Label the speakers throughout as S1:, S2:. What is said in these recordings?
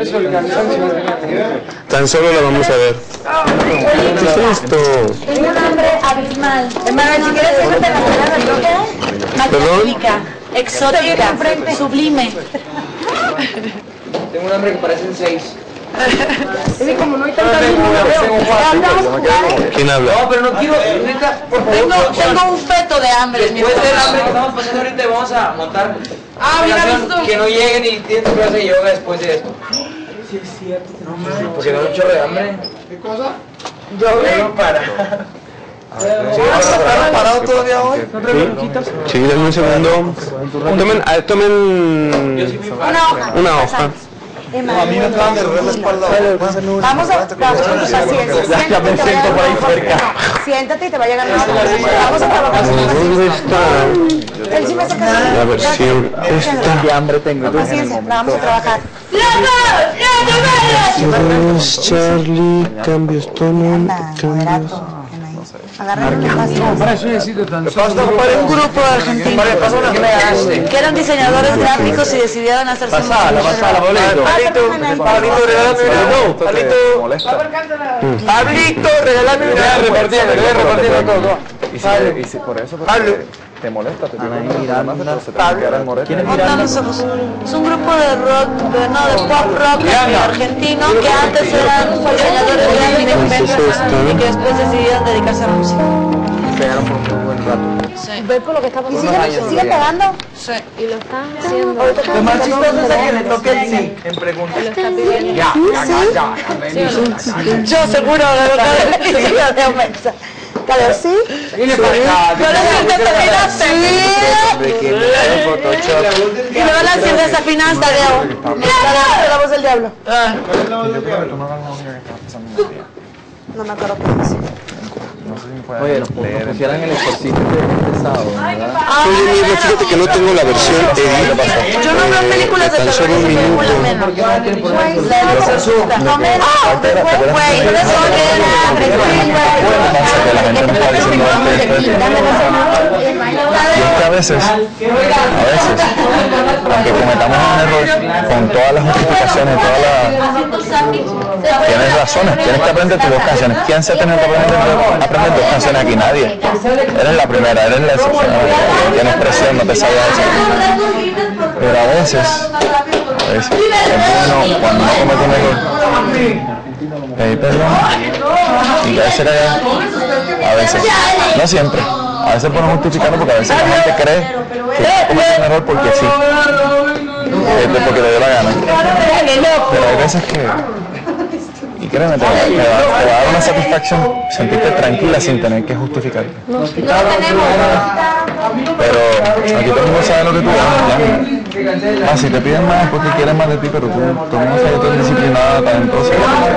S1: Tan solo la vamos a ver. ¿Qué es esto?
S2: Tengo un hambre abismal. Hermano, si quieres déjate la palabra magnífica, exótica, sublime.
S3: Tengo un hambre que parecen 6.
S2: Es como no hay tanta luz, no lo veo.
S1: ¿Quién habla?
S3: No, pero no quiero, neta, por favor.
S2: Tengo un feto de hambre.
S3: Después del hambre que estamos pasando ahorita vamos a montar
S2: mira,
S3: que no lleguen y tienen su clase de yoga después de esto. Sí, es cierto. No, porque da un chorro de hambre.
S4: ¿Qué cosa?
S3: Yo no para.
S4: ¿Están parados todavía hoy? ¿No traen poquitos?
S1: Sí, denme un segundo. Tomen una hoja.
S4: A mí me acaban de doler la espalda.
S2: Vamos a paciencia.
S1: Ya me siento por ahí cerca.
S2: Siéntate y te va a llegar nuestra. Vamos a trabajar.
S1: ¿Dónde está
S2: Él sí me saca
S1: la versión esta?
S4: ¿Qué hambre tengo?
S2: Paciencia, vamos a trabajar.
S1: Dios, Charlie, cambios, tono, cambios.
S2: Agárrame el paso.
S4: Para eso necesito tan
S2: Un grupo de argentinos que eran diseñadores gráficos y decidieron hacerse
S1: Pasala, boleto.
S3: Pablito, regálame una. Pablito, regálame una. Repartiendo todo.
S5: Y si por eso te molesta, te
S2: Montamos somos es un grupo de rock, de pop rock argentino que antes eran diseñadores gráficos y que después decidieron dedicarse a la música.
S5: pegaron por un buen rato.
S2: Sí. Ve por lo que está pasando. ¿Sigue pegando? Sí.
S6: Y lo están haciendo.
S3: Lo más chistoso es que le toque el sí en preguntas.
S6: Lo está pidiendo.
S2: Yo seguro de lo que de aumenta. Caleo, ¿sí?
S3: Viene para acá.
S2: Yo le siento desafinaste. Y luego la siento desafinaste, Leo. La voz del diablo. No me acuerdo qué dice.
S5: Oye, nos pusieran el ejercicio de sábado, ¿verdad?
S1: Oye, mira, fíjate que no tengo la versión edit.
S2: Yo no veo películas de
S1: Tan
S2: terror,
S1: solo un minuto.
S2: No me güey,
S5: a veces, aunque cometamos un error, con todas las justificaciones, tienes razones, tienes que aprender tus dos canciones. ¿Quién se tiene que aprender dos canciones aquí? Nadie. Eres la primera, eres la excepción. Tienes presión, no te sabes eso. Pero a veces es bueno cuando uno comete un error, pedir perdón y caerse a veces, no siempre. A veces podemos justificarlo porque a veces la gente cree que comete un error porque sí, porque le dio la gana. Pero hay veces que, y créeme, te va a dar una satisfacción sentirte tranquila sin tener que justificarte. Pero aquí todo el mundo sabe lo que tú haces. Si te piden más es porque quieren más de ti, pero todo el mundo sabe que tú eres disciplinada, talentosa.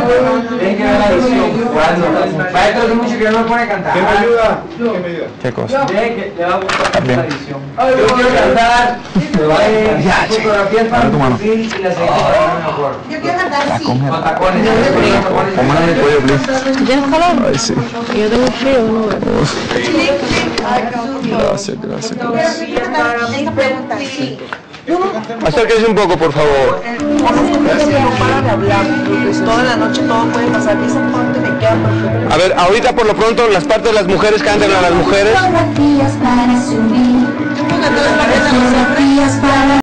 S4: ¿Qué me ayuda?
S5: ¿Qué cosa?
S3: También. Yo quiero cantar.
S5: Dame tu mano.
S2: Yo quiero cantar sí.
S5: Póngale en el cuello, please.
S6: ¿Tienes calor?
S5: Ay, sí.
S6: Yo tengo frío, ¿no?
S5: Gracias.
S1: Acérquese un poco, por favor.
S2: No para de hablar. Toda la noche todo puede pasar. Esa parte me queda perfecto.
S1: A ver, ahorita por lo pronto las partes de las mujeres canten a las mujeres.